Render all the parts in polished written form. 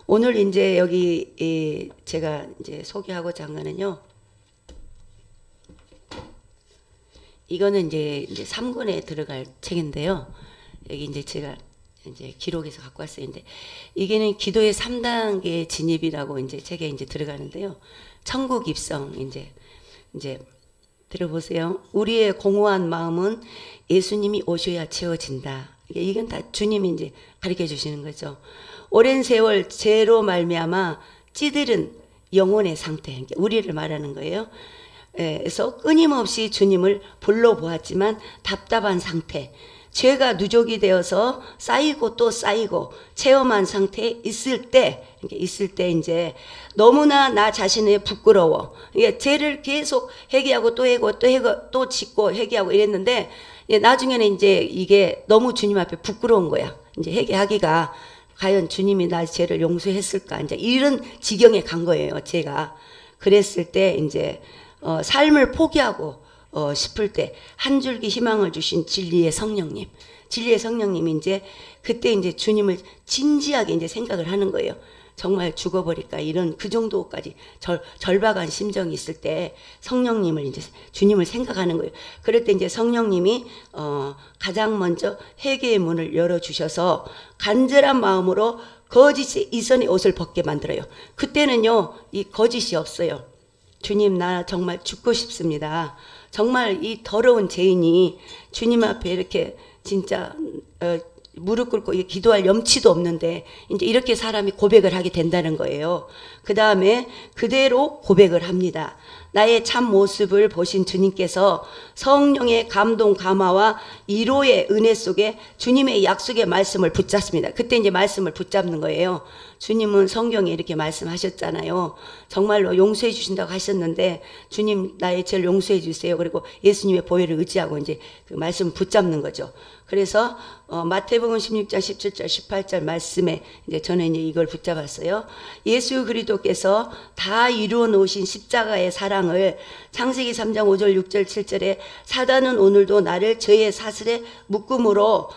오늘 이제 여기 제가 이제 소개하고자 한 거는요. 이거는 이제 3권에 들어갈 책인데요. 여기 이제 제가 이제 기록해서 갖고 왔어요. 근데 이게는 기도의 3단계 진입이라고 이제 책에 이제 들어가는데요. 천국 입성 이제 들어보세요. 우리의 공허한 마음은 예수님이 오셔야 채워진다. 이건 다 주님이 이제 가르쳐 주시는 거죠. 오랜 세월 죄로 말미암아 찌들은 영혼의 상태, 우리를 말하는 거예요. 그래서 끊임없이 주님을 불러보았지만 답답한 상태, 죄가 누적이 되어서 쌓이고 또 쌓이고 체험한 상태에 있을 때 이제 너무나 나 자신이 부끄러워. 이게 죄를 계속 회개하고 또 해고 또 짓고 회개하고 이랬는데 나중에는 이제 이게 너무 주님 앞에 부끄러운 거야. 이제 회개하기가 과연 주님이 나 죄를 용서했을까? 이제 이런 지경에 간 거예요. 제가 그랬을 때 이제 삶을 포기하고 싶을 때 한 줄기 희망을 주신 진리의 성령님이 이제 그때 이제 주님을 진지하게 이제 생각을 하는 거예요. 정말 죽어버릴까 이런 그 정도까지 절박한 심정이 있을 때 성령님을 이제 주님을 생각하는 거예요. 그럴 때 이제 성령님이 가장 먼저 회개의 문을 열어주셔서 간절한 마음으로 거짓의 이선의 옷을 벗게 만들어요. 그때는요 이 거짓이 없어요. 주님 나 정말 죽고 싶습니다. 정말 이 더러운 죄인이 주님 앞에 이렇게 진짜 무릎 꿇고 기도할 염치도 없는데 이제 이렇게 사람이 고백을 하게 된다는 거예요. 그 다음에 그대로 고백을 합니다. 나의 참 모습을 보신 주님께서 성령의 감동 감화와 위로의 은혜 속에 주님의 약속의 말씀을 붙잡습니다. 그때 이제 말씀을 붙잡는 거예요. 주님은 성경에 이렇게 말씀하셨잖아요. 정말로 용서해 주신다고 하셨는데 주님 나의 죄를 용서해 주세요. 그리고 예수님의 보혈을 의지하고 이제 그 말씀을 붙잡는 거죠. 그래서 마태복음 16장 17절 18절 말씀에 이제 저는 이걸 붙잡았어요. 예수 그리스도께서 다 이루어 놓으신 십자가의 사랑을 창세기 3장 5절 6절 7절에 사단은 오늘도 나를 저의 사슬에 묶음으로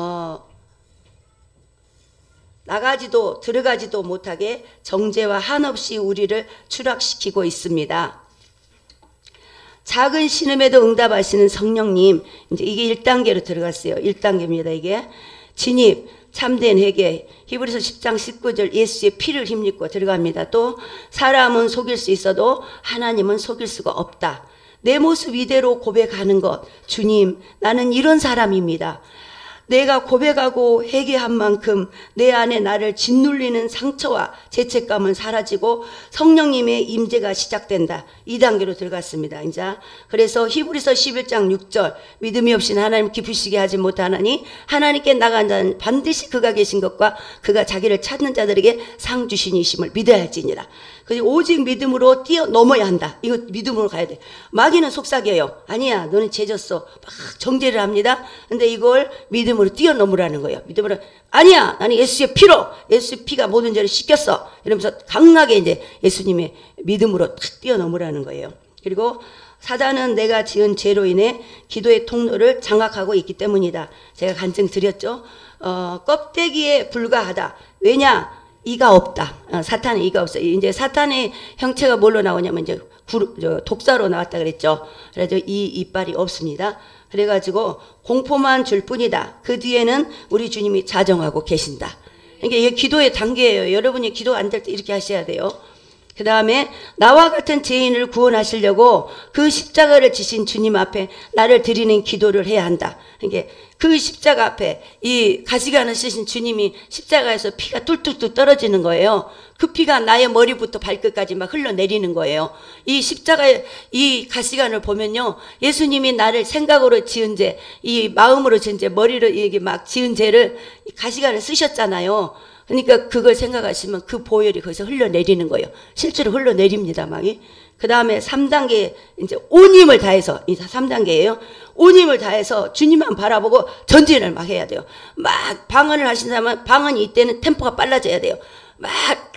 나가지도 들어가지도 못하게 정죄와 한없이 우리를 추락시키고 있습니다. 작은 신음에도 응답하시는 성령님, 이제 이게 1단계로 들어갔어요. 1단계입니다. 이게 진입, 참된 회개, 히브리서 10장 19절 예수의 피를 힘입고 들어갑니다. 또 사람은 속일 수 있어도 하나님은 속일 수가 없다. 내 모습 이대로 고백하는 것, 주님 나는 이런 사람입니다. 내가 고백하고 회개한 만큼 내 안에 나를 짓눌리는 상처와 죄책감은 사라지고 성령님의 임재가 시작된다. 2단계로 들어갔습니다. 이제 그래서 히브리서 11장 6절 믿음이 없이는 하나님 기쁘시게 하지 못하나니 하나님께 나간 자는 반드시 그가 계신 것과 그가 자기를 찾는 자들에게 상 주시니심을 믿어야 할지니라. 오직 믿음으로 뛰어넘어야 한다. 이거 믿음으로 가야 돼. 마귀는 속삭여요. 아니야 너는 죄졌어. 막 정죄를 합니다. 근데 이걸 믿음으로 뛰어넘으라는 거예요. 믿음으로 아니야 나는 예수의 피로 예수의 피가 모든 죄를 씻겼어. 이러면서 강하게 이제 예수님의 믿음으로 탁 뛰어넘으라는 거예요. 그리고 사단은 내가 지은 죄로 인해 기도의 통로를 장악하고 있기 때문이다. 제가 간증 드렸죠. 껍데기에 불과하다. 왜냐? 이가 없다. 사탄의 이가 없어요. 이제 사탄의 형체가 뭘로 나오냐면 이제 독사로 나왔다 그랬죠. 그래서 이 이빨이 없습니다. 그래가지고 공포만 줄 뿐이다. 그 뒤에는 우리 주님이 자정하고 계신다. 그러니까 이게 기도의 단계예요. 여러분이 기도 안 될 때 이렇게 하셔야 돼요. 그 다음에 나와 같은 죄인을 구원하시려고 그 십자가를 지신 주님 앞에 나를 드리는 기도를 해야 한다. 그러니까 그 십자가 앞에 이 가시관을 쓰신 주님이 십자가에서 피가 뚝뚝뚝 떨어지는 거예요. 그 피가 나의 머리부터 발끝까지 막 흘러내리는 거예요. 이 십자가의 이 가시관을 보면요. 예수님이 나를 생각으로 지은 죄, 이 마음으로 지은 죄, 머리로 이게 막 지은 죄를 가시관을 쓰셨잖아요. 그러니까 그걸 생각하시면 그 보혈이 거기서 흘러내리는 거예요. 실제로 흘러내립니다, 막이. 그 다음에 3단계, 이제 온 힘을 다해서, 이 3단계예요. 온 힘을 다해서 주님만 바라보고 전진을 막 해야 돼요. 막 방언을 하신 사람은 방언이 이때는 템포가 빨라져야 돼요. 막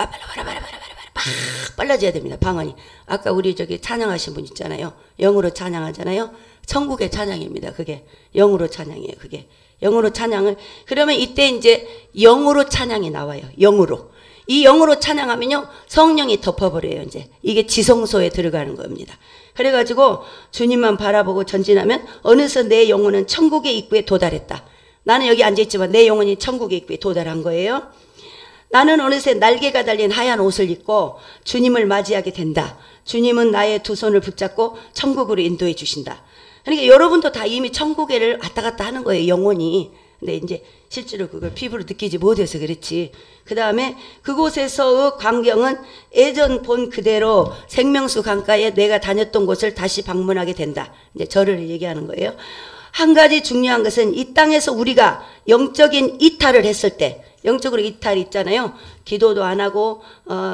빨라져야 됩니다, 방언이. 아까 우리 저기 찬양하신 분 있잖아요. 영으로 찬양하잖아요. 천국의 찬양입니다, 그게. 영으로 찬양이에요, 그게. 영으로 찬양을 그러면 이때 이제 영으로 찬양이 나와요. 영으로 이 영으로 찬양하면요 성령이 덮어버려요. 이제 이게 지성소에 들어가는 겁니다. 그래가지고 주님만 바라보고 전진하면 어느새 내 영혼은 천국의 입구에 도달했다. 나는 여기 앉아있지만 내 영혼이 천국의 입구에 도달한 거예요. 나는 어느새 날개가 달린 하얀 옷을 입고 주님을 맞이하게 된다. 주님은 나의 두 손을 붙잡고 천국으로 인도해 주신다. 그러니까 여러분도 다 이미 천국에를 왔다 갔다 하는 거예요, 영혼이. 근데 이제 실제로 그걸 피부로 느끼지 못해서 그렇지. 그 다음에 그곳에서의 광경은 예전 본 그대로 생명수 강가에 내가 다녔던 곳을 다시 방문하게 된다. 이제 저를 얘기하는 거예요. 한 가지 중요한 것은 이 땅에서 우리가 영적인 이탈을 했을 때, 영적으로 이탈이 있잖아요. 기도도 안 하고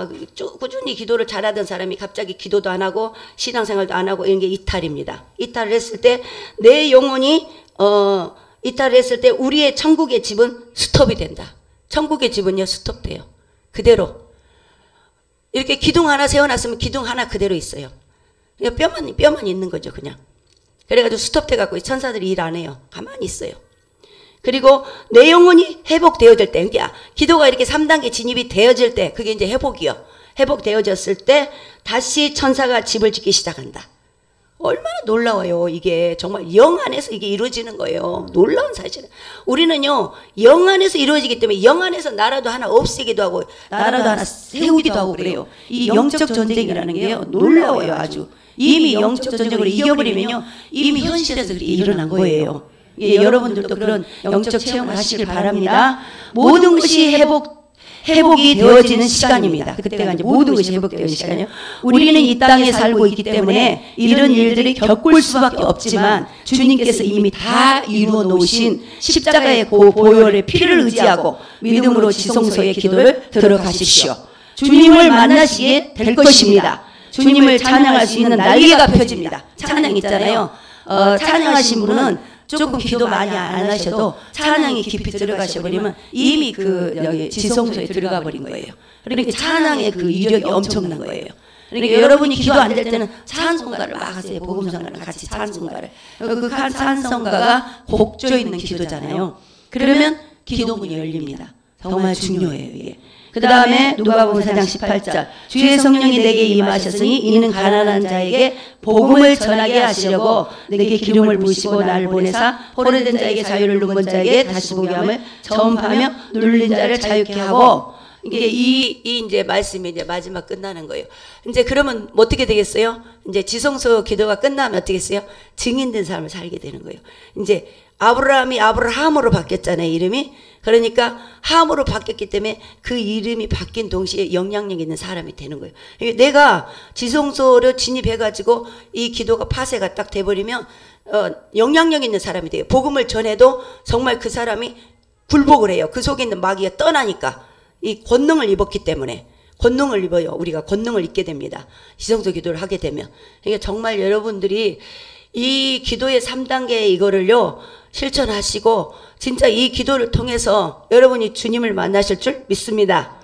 꾸준히 기도를 잘하던 사람이 갑자기 기도도 안 하고 신앙생활도 안 하고 이런 게 이탈입니다. 이탈을 했을 때 내 영혼이 이탈을 했을 때 우리의 천국의 집은 스톱이 된다. 천국의 집은요 스톱돼요. 그대로 이렇게 기둥 하나 세워놨으면 기둥 하나 그대로 있어요. 그냥 뼈만 있는 거죠 그냥. 그래가지고 스톱돼 갖고 천사들이 일 안 해요. 가만히 있어요. 그리고 내 영혼이 회복되어질 때, 그러니까 기도가 이렇게 3단계 진입이 되어질 때, 그게 이제 회복이요. 회복되어졌을 때 다시 천사가 집을 짓기 시작한다. 얼마나 놀라워요. 이게 정말 영 안에서 이게 이루어지는 거예요. 놀라운 사실은. 우리는요 영 안에서 이루어지기 때문에 영 안에서 나라도 하나 없애기도 하고 나라도 하나 세우기도 하고 그래요. 이 영적 전쟁이라는 게요 놀라워요. 아주 이미 영적 전쟁으로 이겨버리면요 이미 현실에서 그렇게 일어난 거예요. 예, 여러분들도 그런 영적 체험을 하시길 바랍니다. 모든 것이 회복이 되어지는 시간입니다. 그때가 이제 모든 것이 회복되는 시간이에요. 우리는 이 땅에 살고 있기 때문에 이런 일들이 겪을 수밖에 없지만 주님께서 이미 다 이루어 놓으신 십자가의 보혈의 피를 의지하고 믿음으로 지성소의 기도를 들어가십시오. 주님을 만나시게 될 것입니다. 주님을 찬양할 수 있는 날개가 펴집니다. 찬양 있잖아요. 찬양하신 분은 조금 기도 많이 안 하셔도 찬양이 깊이 들어가셔 버리면 이미 여기 지성소에 들어가 버린 거예요. 그러니까 찬양의 그 이력이 엄청난 거예요. 그러니까 여러분이 기도 안 될 때는 찬송가를 막 하세요. 복음성가랑 같이 찬송가를. 그 찬송가가 곡조 있는 기도잖아요. 그러면 기도문이 열립니다. 정말 중요해요 이게. 그 다음에 누가복음 4장 18절 주의 성령이 내게 임하셨으니 이는 가난한 자에게 복음을 전하게 하시려고 내게 기름을 부으시고 나를 보내사 포로된 자에게 자유를 누군 자에게 다시 보게 함을 전파하며 눌린 자를 자유케 하고 이게 이제 말씀이 이제 마지막 끝나는 거예요. 이제 그러면 어떻게 되겠어요? 이제 지성소 기도가 끝나면 어떻게 했어요? 증인된 삶을 살게 되는 거예요. 이제 아브라함이 아브라함으로 바뀌었잖아요 이름이. 그러니까 함으로 바뀌었기 때문에 그 이름이 바뀐 동시에 영향력 있는 사람이 되는 거예요. 내가 지성소로 진입해가지고 이 기도가 파쇄가 딱 돼버리면 영향력 있는 사람이 돼요. 복음을 전해도 정말 그 사람이 굴복을 해요. 그 속에 있는 마귀가 떠나니까 이 권능을 입었기 때문에 권능을 입어요. 우리가 권능을 입게 됩니다. 지성소 기도를 하게 되면. 그러니까 정말 여러분들이 이 기도의 3단계 이거를요 실천하시고 진짜 이 기도를 통해서 여러분이 주님을 만나실 줄 믿습니다.